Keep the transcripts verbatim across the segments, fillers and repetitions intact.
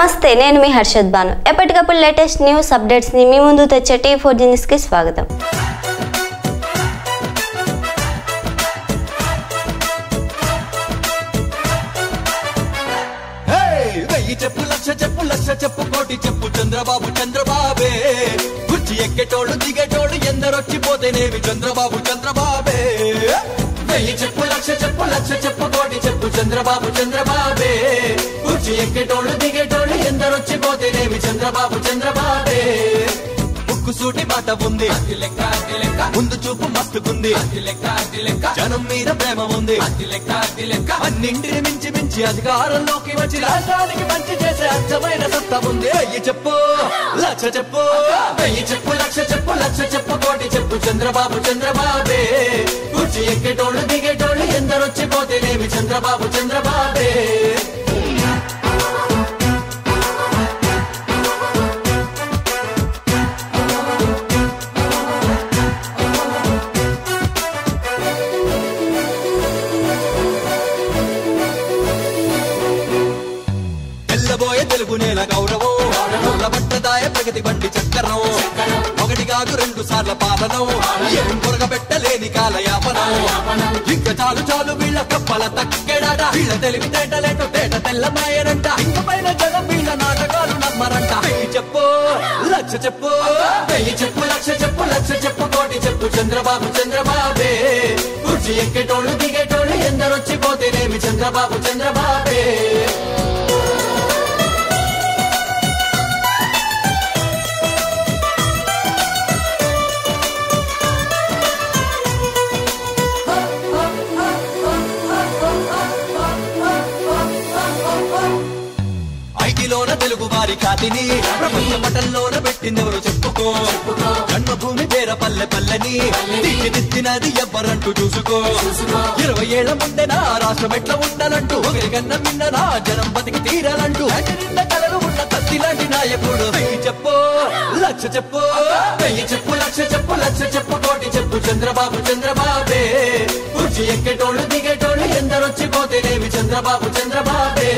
నమస్తే, నేను మీ హర్షద్ బాను. ఎప్పటికప్పుడు లేటెస్ట్ న్యూస్ అప్డేట్స్ ని మీ ముందు తెచ్చే టీ ఫోర్ జీ న్యూస్ కి స్వాగతం. చెప్పు లక్ష చెప్పు లక్ష చెప్పు కోటి చెప్పు చంద్రబాబు చంద్రబాబే కుర్చీ ఎక్కేటోళ్ళు దిగేటోళ్ళు ఎందరొచ్చిపోతేనేవి చంద్రబాబు చంద్రబాబే. వెయ్యి చెప్పు లక్ష చెప్పు లక్ష చెప్పు కోటి చెప్పు చంద్రబాబు చంద్రబాబే కుర్చీ ఎక్కేటోళ్ళు దిగేటోళ్ళు ఎందరొచ్చిపోతేనేవి చంద్రబాబు చంద్రబాబే. సూటి మాట ఉంది, ముందు చూపు మస్తుకుంది, జనం మీద ప్రేమ ఉంది, అన్నింటిని మించి మించి అధికారంలోకి వచ్చి రాష్ట్రానికి మంచి చేసే అచ్చమైన సత్తా ఉంది. వెయ్యి చెప్పు లక్ష చెప్పు వెయ్యి చెప్పు లక్ష చెప్పు లక్ష చెప్పు కోటి చెప్పు చంద్రబాబు చంద్రబాబే కుర్చీ ఎక్కేటోళ్ళు దిగేటోళ్ళు ఎందరొచ్చిపోతేనేమి చంద్రబాబు చంద్రబాబే. తెలుగు నేల గౌరవం బట్టదాయ ప్రగతి బండి చక్కరం ఒకటి కాదు రెండు సార్ల పాలనం ఏం పొరగబెట్టలేని కాలయాపనం. ఇంకా చాలు చాలు వీళ్ళ కప్పల తక్కెడాట వీళ్ళ తెలివితేటలేటో తేట తెల్లమాయనంట ఇంక పైన జనం వీళ్ళ నాటకాలు నమ్మరంట. వెయ్యి చెప్పు లక్ష చెప్పు వెయ్యి చెప్పు లక్ష చెప్పు లక్ష చెప్పు కోటి చెప్పు చంద్రబాబు చంద్రబాబే కుర్చీ ఎక్కేటోళ్ళు దిగేటోళ్ళు ఎందరొచ్చిపోతేనేమి చంద్రబాబు చంద్రబాబే. తెలుగు వారి ఖ్యాతిని ప్రపంచ పటంలోన పెట్టిందెవరు చెప్పుకో. జన్మభూమి పేర పల్లె పల్లెని తీర్చిదిద్దినది ఎవ్వరంటూ చూసుకో. ఇరవై ఏళ్ల ముందే నా రాష్ట్రం ఎట్లా ఉండాలంటూ ఒకరికన్నా మిన్న నా జనం బతికి తీరాలంటూ నిన్న కలలు ఉన్న కత్తి లాంటి నాయకుడు. వెయ్యి చెప్పు లక్ష చెప్పు వెయ్యి చెప్పు లక్ష చెప్పు లక్ష చెప్పు కోటి చెప్పు చంద్రబాబు చంద్రబాబే కుర్చీ ఎక్కేటోళ్ళు దిగేటోళ్ళు ఎందరొచ్చిపోతేనేమి చంద్రబాబు చంద్రబాబే.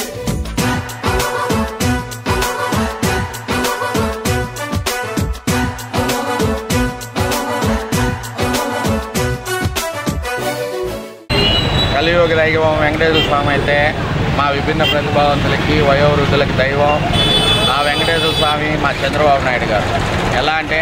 కలియుగ దైవం వెంకటేశ్వర స్వామి అయితే మా విభిన్న ప్రతిభావంతులకి వయోవృద్ధులకి దైవం ఆ వెంకటేశ్వర స్వామి మా చంద్రబాబు నాయుడు గారు. ఎలా అంటే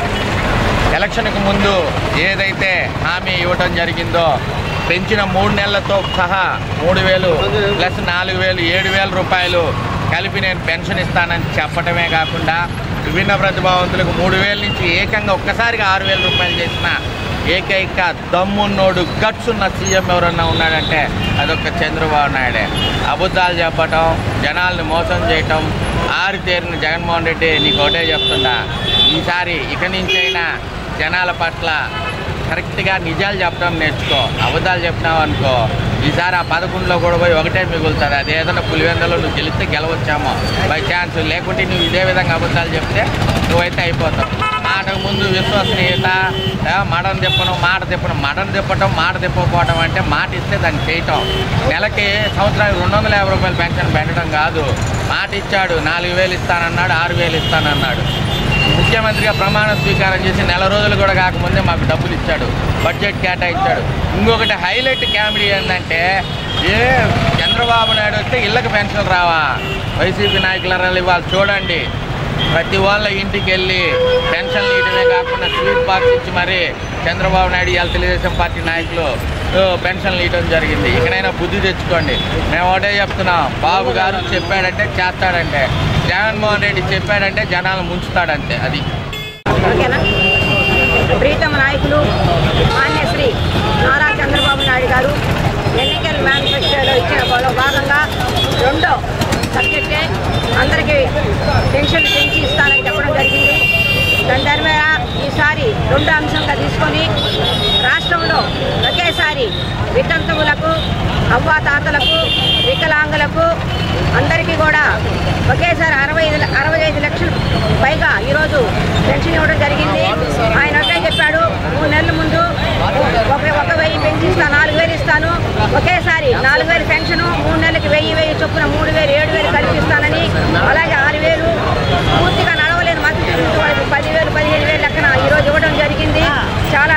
ఎలక్షన్కి ముందు ఏదైతే హామీ ఇవ్వటం జరిగిందో పెంచిన మూడు నెలలతో సహా మూడు వేలు ప్లస్ నాలుగు వేలు ఏడు వేల రూపాయలు కలిపి నేను పెన్షన్ ఇస్తానని చెప్పడమే కాకుండా విభిన్న ప్రతిభావంతులకు మూడు వేల నుంచి ఏకంగా ఒక్కసారిగా ఆరు వేల రూపాయలు చేసిన ఏకైక దమ్మున్నోడు గట్స్ ఉన్న సీఎం ఎవరన్నా ఉన్నాడంటే అదొక చంద్రబాబు నాయుడే. అబద్ధాలు చెప్పటం, జనాల్ని మోసం చేయటం ఆరితేరిన జగన్మోహన్ రెడ్డి నీకు ఒకటే చెప్తుందా, ఈసారి ఇక నుంచైనా జనాల పట్ల కరెక్ట్గా నిజాలు చెప్పడం నేర్చుకో. అబద్ధాలు చెప్పినావు అనుకో ఈసారి ఆ పదకొండులో కూడా పోయి ఒకటే మిగులుతుంది. అది ఏదైనా పులివెందలో నువ్వు గెలిస్తే గెలవచ్చామో బై ఛాన్స్, లేకుంటే నువ్వు ఇదే విధంగా అబద్ధాలు చెప్తే నువ్వైతే అయిపోతావు. మాటకు ముందు విశ్వసనీయత, మడను తిప్పడం మాట తిప్పడం మడను తిప్పటం మాట తిప్పకపోవడం అంటే మాట ఇస్తే దాన్ని చేయటం. నెలకి సంవత్సరానికి రెండు వందల యాభై రూపాయలు పెన్షన్ పెట్టడం కాదు. మాట ఇచ్చాడు, నాలుగు వేలు ఇస్తానన్నాడు, ఆరు వేలు ఇస్తానన్నాడు. ముఖ్యమంత్రిగా ప్రమాణ స్వీకారం చేసి నెల రోజులు కూడా కాకముందే మాకు డబ్బులు ఇచ్చాడు, బడ్జెట్ కేటాయించాడు. ఇంకొకటి హైలైట్ కామెడీ ఏంటంటే ఏ చంద్రబాబు నాయుడు వస్తే ఇళ్ళకి పెన్షన్ రావా? వైసీపీ నాయకులు ఇవాళ చూడండి ప్రతి వాళ్ళ ఇంటికి వెళ్ళి పెన్షన్లు ఇవ్వడమే కాకుండా స్వీట్ బాక్స్ ఇచ్చి మరి చంద్రబాబు నాయుడు ఇవాళ తెలుగుదేశం పార్టీ నాయకులు పెన్షన్లు ఇవ్వడం జరిగింది. ఇక్కడైనా బుద్ధి తెచ్చుకోండి. మేము ఒకటే చెప్తున్నాం, బాబు గారు చెప్పాడంటే చేస్తాడంటే, జగన్మోహన్ రెడ్డి చెప్పాడంటే జనాలు ముంచుతాడంతే. అది ఓకేనా. ప్రీతమ నాయకులు మాన్యశ్రీ నారా చంద్రబాబు నాయుడు గారు ఎన్నికల మేనిఫెస్టోలో ఇచ్చిన భాగంగా రెండో సబ్జెక్టే అందరికీ పెన్షన్లు పెంచి ఇస్తానని చెప్పడం జరిగింది. దాని ద్వారా ఈసారి రెండు అంశంగా తీసుకొని రాష్ట్రంలో ఒకేసారి వితంతువులకు, అవ్వాతాతలకు, వికలాంగులకు అందరికీ కూడా ఒకేసారి అరవై ఐదు అరవై ఐదు లక్షలు పైగా ఈరోజు పెన్షన్ ఇవ్వడం జరిగింది. ఆయన ఒకే చెప్పాడు, మూడు నెలల ముందు ఒక ఒక వెయ్యి పెన్షన్ ఇస్తాను, నాలుగు వేలు ఇస్తాను, ఒకేసారి నాలుగు వేలు పెన్షను, మూడు నెలలకి వెయ్యి వెయ్యి చొప్పున మూడు వేలు ఏడు వేలు కల్పిస్తానని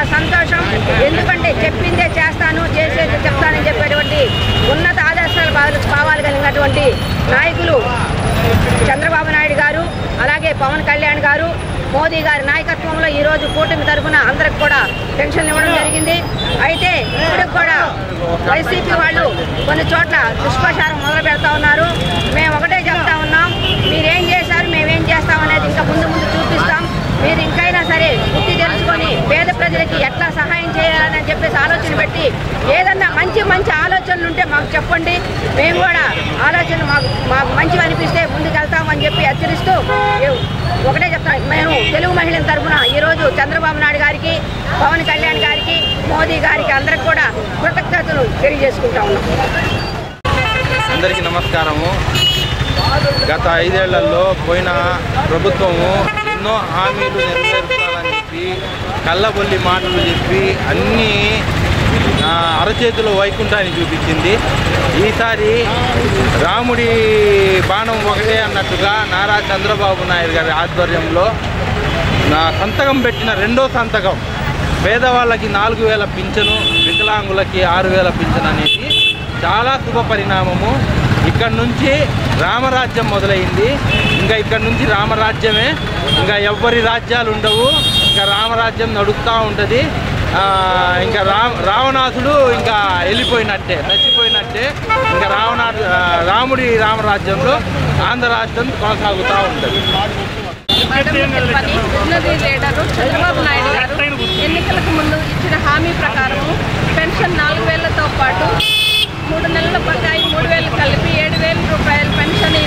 సంతోషం. ఎందుకంటే చెప్పిందే చేస్తాను, చేసేది చెప్తానని చెప్పేటువంటి ఉన్నత ఆదర్శాలు భావాలు కలిగినటువంటి నాయకులు చంద్రబాబు నాయుడు గారు, అలాగే పవన్ కళ్యాణ్ గారు, మోదీ గారి నాయకత్వంలో ఈరోజు కూటమి తరఫున అందరికి కూడా పెన్షన్లు ఇవ్వడం జరిగింది. అయితే ఇప్పటికి కూడా వైసీపీ వాళ్ళు కొన్ని చోట్ల దుష్ప్రచారం మొదలు పెడతా ఉన్నారు. మేము ఒకటే చెప్తా ఉన్నాం, మీరేం చేశారు మేమేం చేస్తాం అనేది ఇంకా ముందు ముందు చూపిస్తాం. మీరు ఇంకైనా సరే బుద్ధి తెలుసుకొని పేద ప్రజలకి ఎట్లా సహాయం చేయాలని చెప్పేసి ఆలోచన పెట్టి ఏదన్నా మంచి మంచి ఆలోచనలు ఉంటే మాకు చెప్పండి. మేము కూడా ఆలోచనలు మాకు మాకు మంచివి అనిపిస్తే ముందుకెళ్తామని చెప్పి హెచ్చరిస్తూ ఒకటే చెప్తాం, మేము తెలుగు మహిళల తరఫున ఈరోజు చంద్రబాబు నాయుడు గారికి, పవన్ కళ్యాణ్ గారికి, మోదీ గారికి అందరికి కూడా కృతజ్ఞతలు తెలియజేసుకుంటా ఉన్నాం. అందరికీ నమస్కారము. గత ఐదేళ్లలో పోయిన ప్రభుత్వము ఎన్నో హామీలు నెరవేర్చాలని చెప్పి కళ్ళబొల్లి మాటలు చెప్పి అన్నీ అరచేతిలో వైకుంఠాన్ని చూపించింది. ఈసారి రాముడి బాణం ఒకటే అన్నట్టుగా నారా చంద్రబాబు నాయుడు గారి ఆధ్వర్యంలో నా సంతకం పెట్టిన రెండో సంతకం పేదవాళ్ళకి నాలుగు వేల పింఛను, వికలాంగులకి ఆరు వేల పింఛను అనేది చాలా శుభ పరిణామము. ఇక్కడ నుంచి రామరాజ్యం మొదలైంది. ఇంకా ఇక్కడ నుంచి రామరాజ్యమే, ఇంకా ఎవ్వరి రాజ్యాలు ఉండవు. ఇంకా రామరాజ్యం నడుస్తూ ఉంటుంది. ఇంకా రా రావణాసుడు ఇంకా వెళ్ళిపోయినట్టే, నచ్చిపోయినట్టే. ఇంకా రావణా రాముడి రామరాజ్యంలో ఆంధ్ర రాష్ట్రం కొనసాగుతూ ఉంటుంది. లీడరు చంద్రబాబు నాయుడు గారు ఎన్నికలకు ముందు ఇచ్చిన హామీ ప్రకారం పెన్షన్ నాలుగు వేలతో పాటు మూడు నెలల బకాయి మూడు వేలు కలిపి ఏడు వేల రూపాయల పెన్షన్